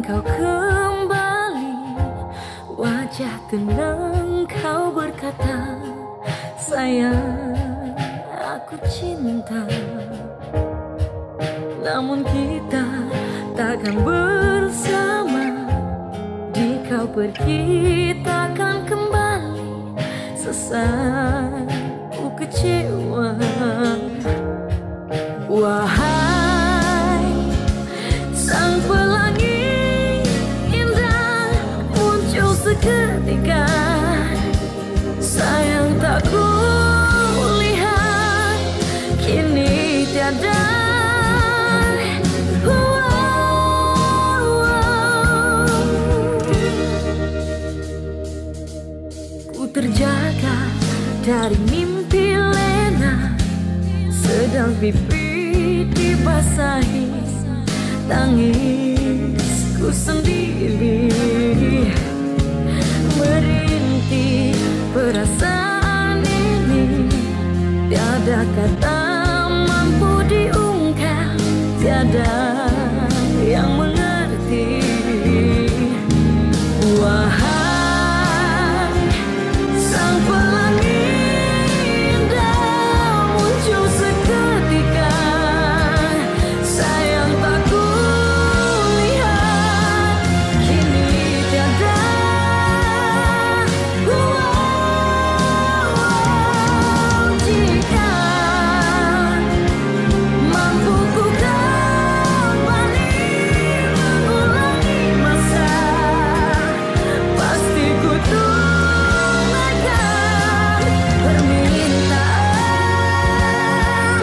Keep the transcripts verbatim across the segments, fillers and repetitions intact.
kau kembali, wajah tenang kau berkata, sayang aku cinta. Namun kita takkan bersama, di kau pergi takkan kembali. Sesat ku kecewa. Wahai sang pelangi indah, muncul seketika, sayang tak kulihat kini tiada. Ku terjaga dari mimpi lena, sedang pipi dibasahi tangisku sendiri. Merintih perasaan ini, tiada kata mampu diungkap, tiada yang mengerti. Wahai sang pelangi indah, muncul seketika, sayang tak kulihat kini tiada. Wow, jika mampu ku kembali mengulangi masa, pasti ku tunaikan permintaan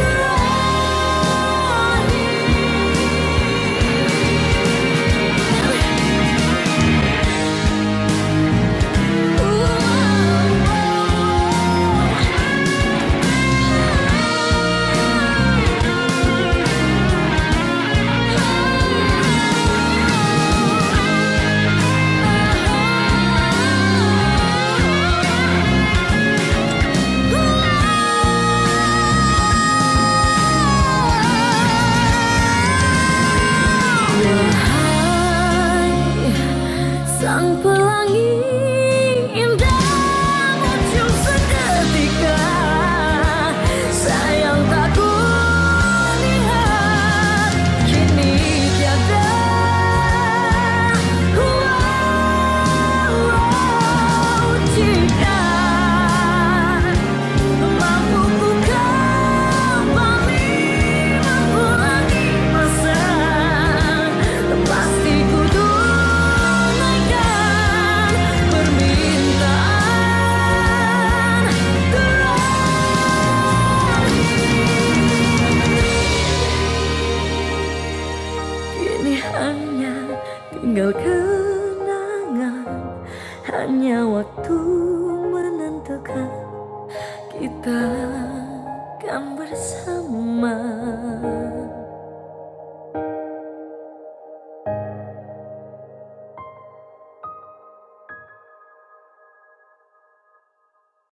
sang pelangi indah, muncul seketika, sayang tak kulihat kini tiada. Wow, jika mampu ku kembali mengulangi masa, pasti ku tinggal kenangan, hanya waktu menentukan kita kan bersama.